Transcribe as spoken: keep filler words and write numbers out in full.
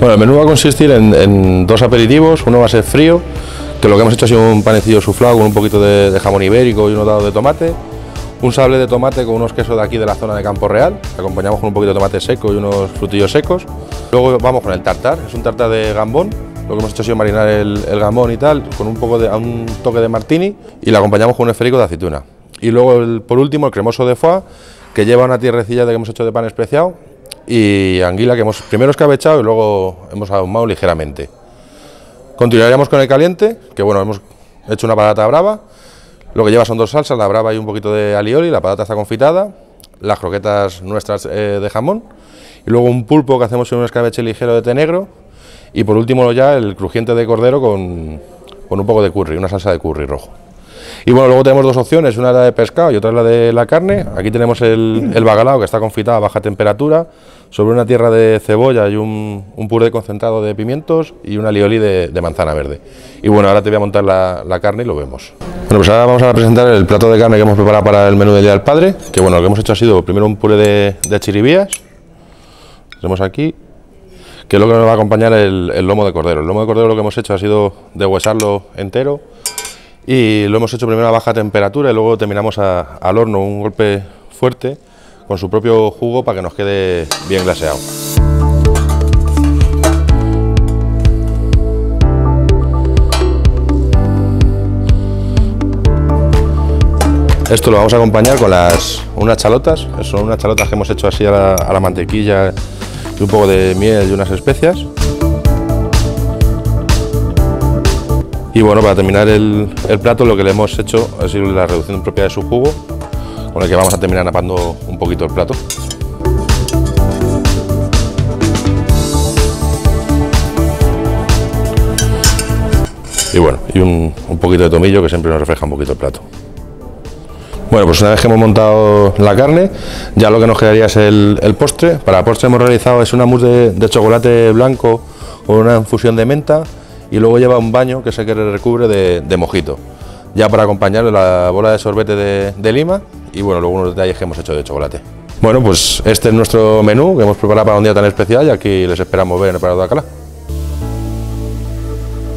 Bueno, el menú va a consistir en, en dos aperitivos. Uno va a ser frío, que lo que hemos hecho ha sido un panecillo suflado con un poquito de, de jamón ibérico y unos dados de tomate. Un sable de tomate con unos quesos de aquí de la zona de Campo Real. Acompañamos con un poquito de tomate seco y unos frutillos secos. Luego vamos con el tartar, es un tartar de gambón. Lo que hemos hecho ha sido marinar el, el gambón y tal, con un poco de un toque de martini, y lo acompañamos con un esférico de aceituna. Y luego, el, por último, el cremoso de foie, que lleva una tierrecilla de que hemos hecho de pan especiado, y anguila que hemos primero escabechado y luego hemos ahumado ligeramente. Continuaríamos con el caliente, que bueno, hemos hecho una patata brava. Lo que lleva son dos salsas, la brava y un poquito de alioli, la patata está confitada, las croquetas nuestras eh, de jamón, y luego un pulpo que hacemos en un escabeche ligero de té negro, y por último ya el crujiente de cordero con, con un poco de curry, una salsa de curry rojo. Y bueno, luego tenemos dos opciones, una es la de pescado y otra es la de la carne. Aquí tenemos el, el bacalao, que está confitado a baja temperatura, sobre una tierra de cebolla y un, un puré concentrado de pimientos y un alioli de, de manzana verde. Y bueno, ahora te voy a montar la, la carne y lo vemos. Bueno, pues ahora vamos a presentar el plato de carne que hemos preparado para el menú del Día del Padre, que bueno, lo que hemos hecho ha sido primero un puré de, de chiribías, tenemos aquí, que es lo que nos va a acompañar el, el lomo de cordero. El lomo de cordero lo que hemos hecho ha sido deshuesarlo entero, y lo hemos hecho primero a baja temperatura y luego terminamos a, al horno, un golpe fuerte con su propio jugo para que nos quede bien glaseado. Esto lo vamos a acompañar con las, unas chalotas, son unas chalotas que hemos hecho así a la, a la mantequilla y un poco de miel y unas especias. Y bueno, para terminar el, el plato, lo que le hemos hecho ha sido la reducción propia de su jugo, con el que vamos a terminar napando un poquito el plato. Y bueno, y un, un poquito de tomillo, que siempre nos refleja un poquito el plato. Bueno, pues una vez que hemos montado la carne, ya lo que nos quedaría es el, el postre. Para el postre hemos realizado es una mousse de, de chocolate blanco con una infusión de menta, y luego lleva un baño que es el que le recubre de, de mojito. Ya para acompañarlo la bola de sorbete de, de lima, y bueno, luego unos detalles que hemos hecho de chocolate. Bueno, pues este es nuestro menú que hemos preparado para un día tan especial, y aquí les esperamos ver en el Prado de Alcalá.